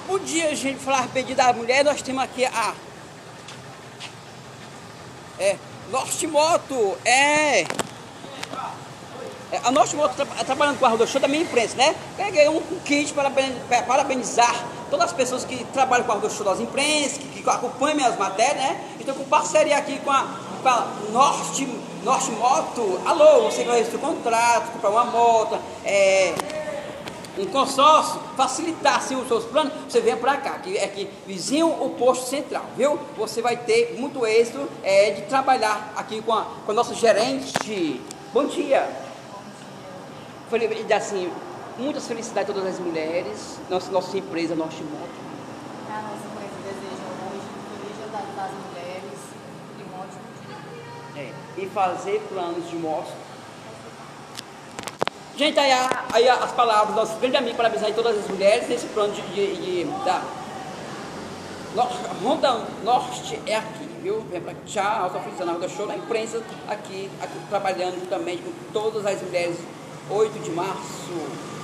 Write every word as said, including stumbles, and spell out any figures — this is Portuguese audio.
Bom dia, a gente falar bem da mulher, nós temos aqui a é, Norte Moto, é, é a Norte Moto tá, trabalhando com a Roda Show da minha imprensa, né? Peguei um, um kit para parabenizar todas as pessoas que trabalham com a Roda Show das imprensas, que, que acompanham minhas matérias, né? Então com parceria aqui com a, com a Norte, Norte Moto. Alô, você vai receber um contrato, comprar uma moto, é... um consórcio, facilitar assim, os seus planos, você vem para cá, que é aqui vizinho o posto central, viu? Você vai ter muito êxito é, de trabalhar aqui com a, com a nossa gerente. Bom dia. Falei assim, muitas felicidades a todas as mulheres, nossa, nossa empresa Norte Moto. A nossa empresa deseja hoje um feliz Dia das Mulheres e um ótimo dia. É, e fazer planos de moto. Gente, aí, aí as palavras, nosso grande amigo, parabenizar todas as mulheres nesse plano de, de, de da Ronda Norte é aqui, viu? Vem pra tchau, estou frisando a Roda Show da imprensa aqui, aqui trabalhando juntamente com todas as mulheres, oito de março.